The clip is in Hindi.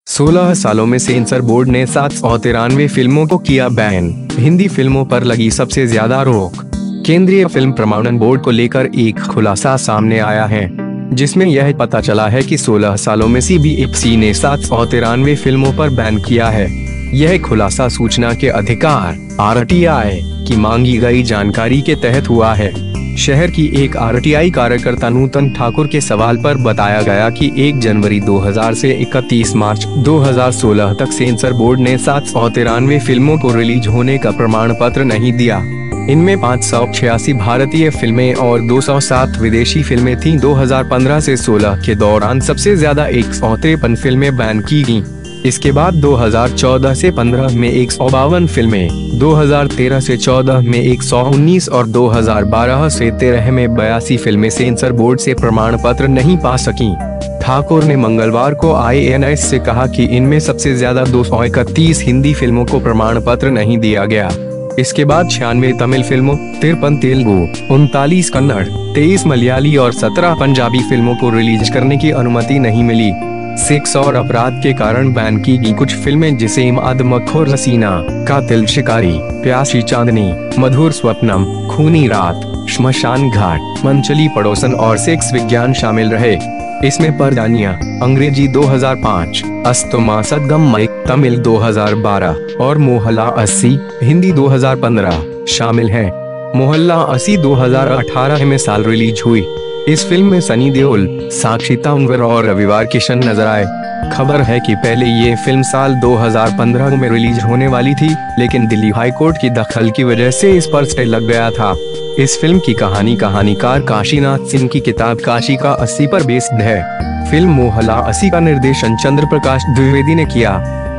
16 सालों में सेंसर बोर्ड ने 793 फिल्मों को किया बैन। हिंदी फिल्मों पर लगी सबसे ज्यादा रोक। केंद्रीय फिल्म प्रमाणन बोर्ड को लेकर एक खुलासा सामने आया है, जिसमें यह पता चला है कि 16 सालों में CBFC ने 793 फिल्मों पर बैन किया है। यह खुलासा सूचना के अधिकार RTI की मांगी गई जानकारी के तहत हुआ है। शहर की एक RTI कार्यकर्ता नूतन ठाकुर के सवाल पर बताया गया कि 1 जनवरी 2000 से 31 मार्च 2016 तक सेंसर बोर्ड ने 793 फिल्मों को रिलीज होने का प्रमाण पत्र नहीं दिया। इनमें 586 भारतीय फिल्में और 207 विदेशी फिल्में थीं। 2015 से 16 के दौरान सबसे ज्यादा 153 फिल्में बैन की गईं। इसके बाद 2014 से 15 में 152 फिल्में, 2013 से 14 में 119 और 2012 से 13 में 82 फिल्में सेंसर बोर्ड से प्रमाण पत्र नहीं पा सकीं। ठाकुर ने मंगलवार को IANS से कहा कि इनमें सबसे ज्यादा 231 हिंदी फिल्मों को प्रमाण पत्र नहीं दिया गया। इसके बाद 96 तमिल फिल्मों, 53 तेलुगु, 39 कन्नड़, 23 मलयाली और 17 पंजाबी फिल्मों को रिलीज करने की अनुमति नहीं मिली। सेक्स और अपराध के कारण बैन की गई कुछ फिल्में जिसे इमाद मखोर हसीना, कातिल शिकारी, प्यासी चांदनी, मधुर स्वप्नम, खूनी रात, श्मशान घाट, मनचली पड़ोसन और सेक्स विज्ञान शामिल रहे। इसमें परदानिया अंग्रेजी 2005, अस्तमा सदगम तमिल 2012 और मोहल्ला 80 हिंदी 2015 शामिल हैं। मोहल्ला 80 2018 में साल रिलीज हुई। इस फिल्म में सनी देओल, साक्षी तन्वर और रविवार किशन नजर आए। खबर है कि पहले ये फिल्म साल 2015 में रिलीज होने वाली थी, लेकिन दिल्ली हाई कोर्ट की दखल की वजह से इस पर स्टे लग गया था। इस फिल्म की कहानी कहानीकार काशीनाथ सिंह की किताब काशी का 80 पर बेस्ड है। फिल्म मोहल्ला 80 का निर्देशन चंद्र प्रकाश द्विवेदी ने किया।